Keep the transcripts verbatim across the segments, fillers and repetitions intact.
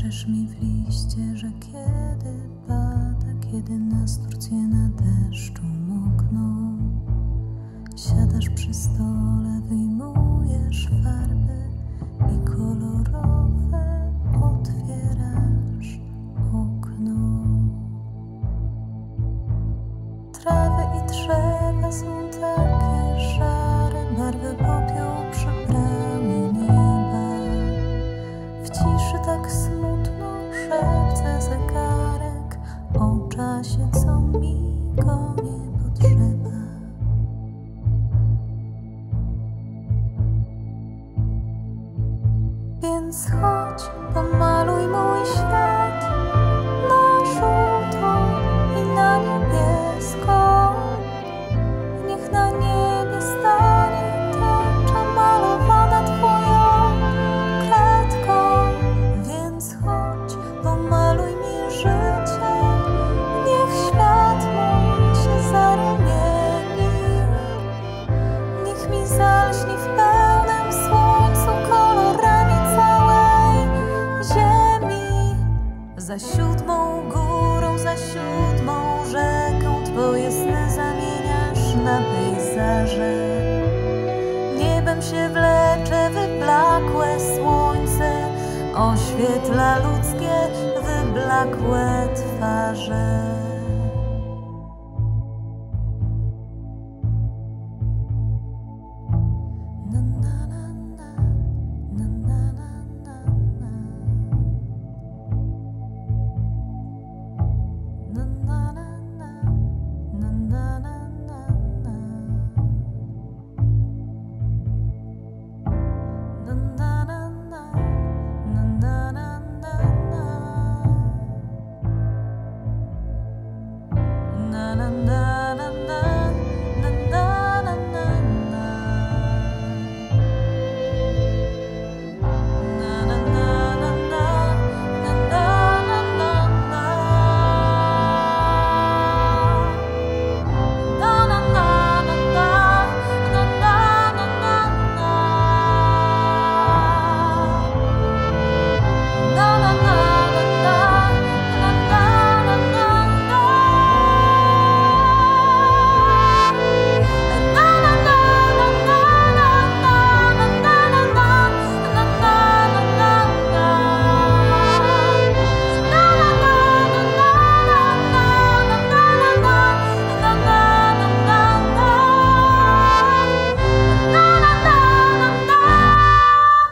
Piszesz mi w liście, że kiedy pada, kiedy nas Turcje na deszczu mokną, siadasz przy stole, wyjmujesz farby i kolorowe otwierasz okno. Trawy i drzewa są takie szare, barwy popiołu przybrały nieba. W ciszy tak smutno szepce zegarek o czasie, co mi go nie potrzeba. Więc chodź, pomaluj mój świat na żółto i na niebiesko. Niech na niebie stanie tęcza malowana twoją kredką. Więc chodź, pomaluj mi życie, niech świat mój się zarumieni. Niech mi zalśni w pełnym słońcu kolorami całej ziemi. Za siódmą górą, za siódmą rzeką twoje sny zamieniasz na pejzaże. Niebem się wlecze wyblakłe słońce, oświetla ludzkie wyblakłe twarze.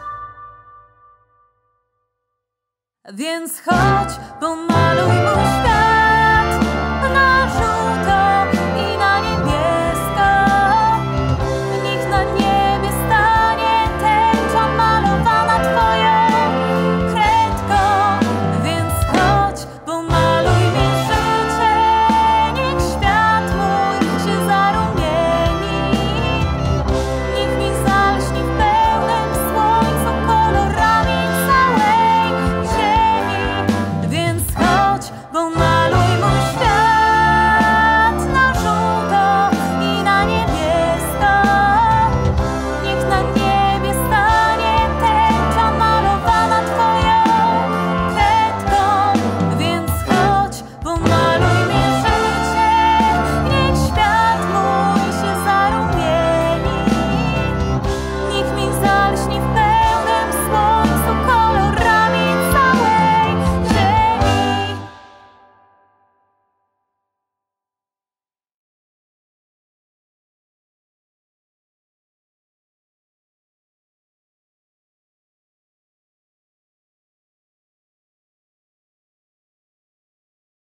Więc chodź, pomaluj mój świat.